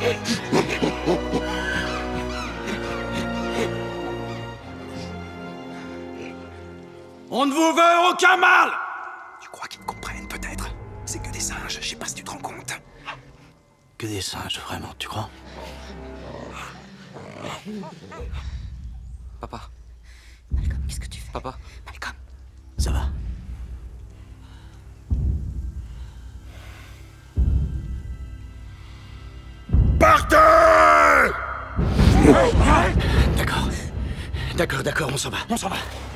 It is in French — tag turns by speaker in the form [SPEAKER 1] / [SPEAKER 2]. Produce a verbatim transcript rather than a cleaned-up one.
[SPEAKER 1] On ne vous veut aucun mal!
[SPEAKER 2] Tu crois qu'ils me comprennent, peut-être? C'est que des singes, je sais pas si tu te rends compte.
[SPEAKER 3] Que des singes, vraiment, tu crois?
[SPEAKER 2] Papa.
[SPEAKER 4] Malcolm, qu'est-ce que tu fais?
[SPEAKER 2] Papa.
[SPEAKER 4] Malcolm.
[SPEAKER 3] Ça va. Partez! D'accord. D'accord, d'accord, on s'en va.
[SPEAKER 2] On s'en va.